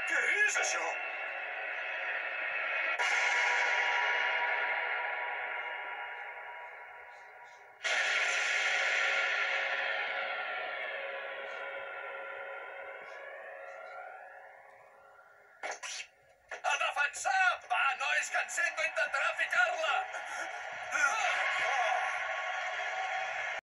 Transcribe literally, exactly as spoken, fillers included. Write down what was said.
Què és això? A defensar! Va, no es cansem, no intentarà ficar-la!